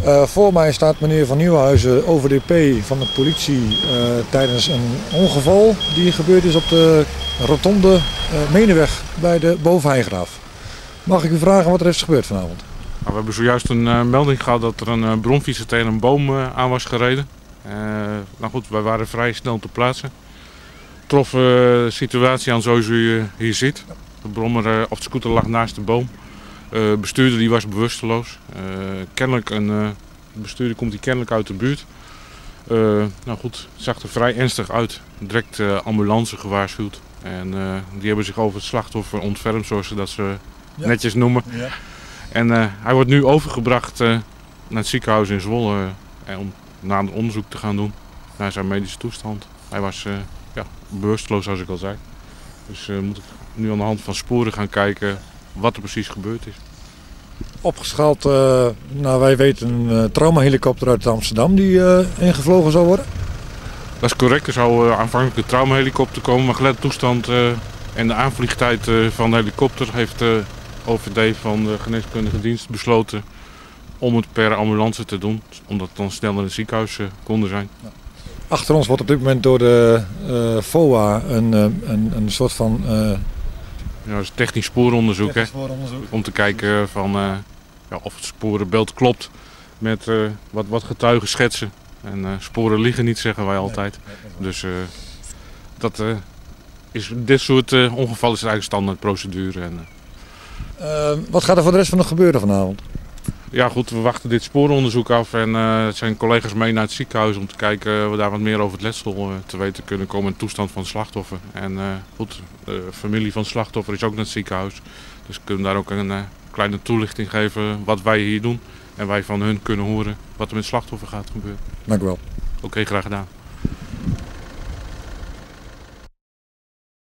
Voor mij staat meneer Van Nieuwenhuizen, OVDP van de politie, tijdens een ongeval die gebeurd is op de rotonde Menenweg bij de Bovenheigraaf. Mag ik u vragen wat er is gebeurd vanavond? Nou, we hebben zojuist een melding gehad dat er een bromfietser tegen een boom aan was gereden. Nou goed, wij waren vrij snel ter plaatse. Trof de situatie aan zoals u hier ziet. De brommer of de scooter lag naast de boom. De bestuurder die was bewusteloos. De bestuurder komt kennelijk uit de buurt. Nou goed, het zag er vrij ernstig uit. Direct ambulance gewaarschuwd. En die hebben zich over het slachtoffer ontfermd, zoals ze dat netjes noemen. Ja. En hij wordt nu overgebracht naar het ziekenhuis in Zwolle om nader onderzoek te gaan doen naar zijn medische toestand. Hij was bewusteloos, zoals ik al zei. Dus moet ik nu aan de hand van sporen gaan kijken wat er precies gebeurd is. Opgeschaald, nou wij weten, een traumahelikopter uit Amsterdam die ingevlogen zou worden? Dat is correct, er zou aanvankelijk een traumahelikopter komen, maar gelet de toestand en de aanvliegtijd van de helikopter heeft de OVD van de geneeskundige dienst besloten om het per ambulance te doen, omdat het dan sneller in het ziekenhuis konden zijn. Ja. Achter ons wordt op dit moment door de FOA een soort van... dat is technisch spooronderzoek, om te kijken of het sporenbeeld klopt met wat getuigen schetsen. En sporen liegen niet, zeggen wij altijd. Dus dit soort ongevallen is eigenlijk standaard procedure. Wat gaat er voor de rest van nog gebeuren vanavond? Ja goed, we wachten dit sporenonderzoek af en zijn collega's mee naar het ziekenhuis om te kijken of we daar wat meer over het letsel te weten kunnen komen in de toestand van het slachtoffer. En goed, de familie van het slachtoffer is ook naar het ziekenhuis. Dus we kunnen daar ook een kleine toelichting geven wat wij hier doen. En wij van hun kunnen horen wat er met het slachtoffer gaat gebeuren. Dank u wel. Oké, graag gedaan.